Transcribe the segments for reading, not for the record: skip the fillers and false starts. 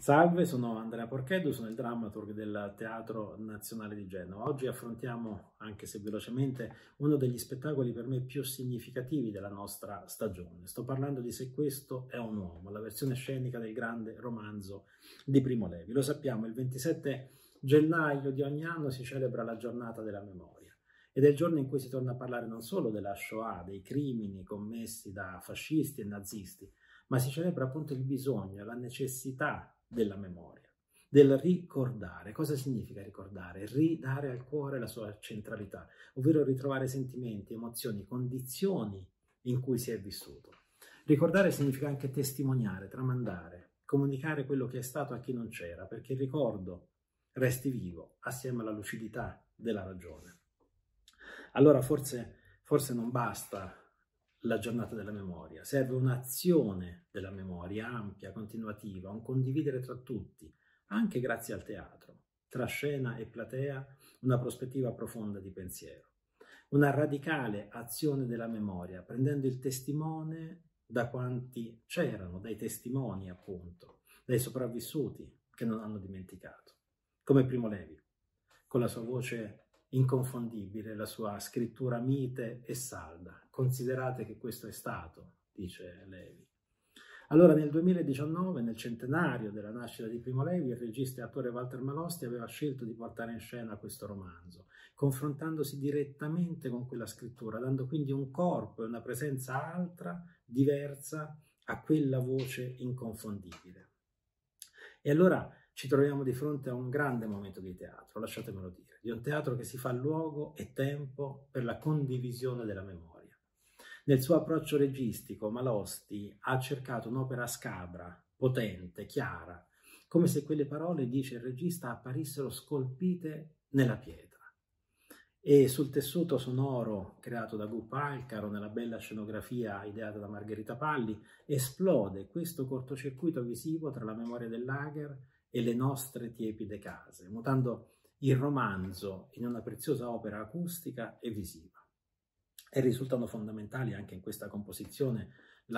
Salve, sono Andrea Porcheddu, sono il drammaturg del Teatro Nazionale di Genova. Oggi affrontiamo, anche se velocemente, uno degli spettacoli per me più significativi della nostra stagione. Sto parlando di Se questo è un uomo, la versione scenica del grande romanzo di Primo Levi. Lo sappiamo, il 27 gennaio di ogni anno si celebra la giornata della memoria ed è il giorno in cui si torna a parlare non solo della Shoah, dei crimini commessi da fascisti e nazisti, ma si celebra appunto il bisogno, la necessità della memoria, del ricordare. Cosa significa ricordare? Ridare al cuore la sua centralità, ovvero ritrovare sentimenti, emozioni, condizioni in cui si è vissuto. Ricordare significa anche testimoniare, tramandare, comunicare quello che è stato a chi non c'era, perché il ricordo resti vivo assieme alla lucidità della ragione. Allora forse non basta la giornata della memoria, serve un'azione della memoria ampia, continuativa, un condividere tra tutti, anche grazie al teatro, tra scena e platea, una prospettiva profonda di pensiero. Una radicale azione della memoria, prendendo il testimone da quanti c'erano, dai testimoni appunto, dai sopravvissuti che non hanno dimenticato, come Primo Levi, con la sua voce inconfondibile, la sua scrittura mite e salda. Considerate che questo è stato, dice Levi. Allora nel 2019, nel centenario della nascita di Primo Levi, il regista e attore Walter Malosti aveva scelto di portare in scena questo romanzo, confrontandosi direttamente con quella scrittura, dando quindi un corpo e una presenza altra, diversa, a quella voce inconfondibile. E allora ci troviamo di fronte a un grande momento di teatro, lasciatemelo dire, di un teatro che si fa luogo e tempo per la condivisione della memoria. Nel suo approccio registico, Malosti ha cercato un'opera scabra, potente, chiara, come se quelle parole, dice il regista, apparissero scolpite nella pietra. E sul tessuto sonoro creato da Gu Palcaro, nella bella scenografia ideata da Margherita Palli, esplode questo cortocircuito visivo tra la memoria del lager e le nostre tiepide case, mutando il romanzo in una preziosa opera acustica e visiva. E risultano fondamentali anche in questa composizione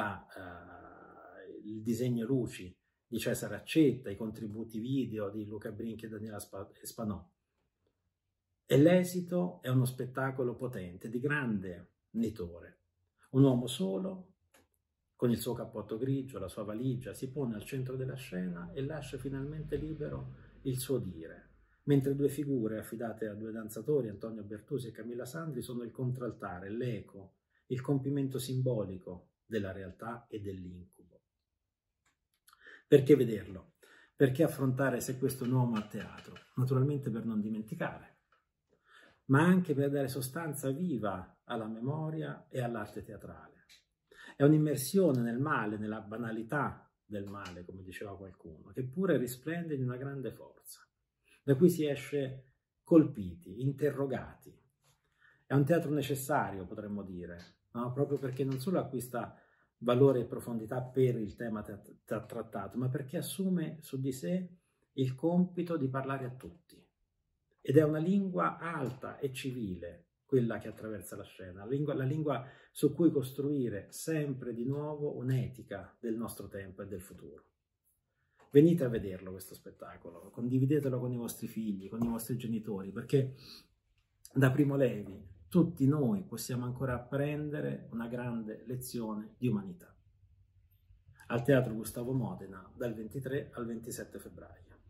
il disegno luci di Cesare Accetta, i contributi video di Luca Brinchi e Daniela Spanò. E l'esito è uno spettacolo potente, di grande nitore. Un uomo solo, con il suo cappotto grigio, la sua valigia, si pone al centro della scena e lascia finalmente libero il suo dire, mentre due figure affidate a due danzatori, Antonio Bertusi e Camilla Sandri, sono il contraltare, l'eco, il compimento simbolico della realtà e dell'incubo. Perché vederlo? Perché affrontare Se questo è un uomo a teatro? Naturalmente per non dimenticare, ma anche per dare sostanza viva alla memoria e all'arte teatrale. È un'immersione nel male, nella banalità del male, come diceva qualcuno, che pure risplende di una grande forza, da cui si esce colpiti, interrogati. È un teatro necessario, potremmo dire, no? Proprio perché non solo acquista valore e profondità per il tema trattato, ma perché assume su di sé il compito di parlare a tutti. Ed è una lingua alta e civile, quella che attraversa la scena, la lingua su cui costruire sempre di nuovo un'etica del nostro tempo e del futuro. Venite a vederlo questo spettacolo, condividetelo con i vostri figli, con i vostri genitori, perché da Primo Levi tutti noi possiamo ancora apprendere una grande lezione di umanità. Al Teatro Gustavo Modena dal 23 al 27 febbraio.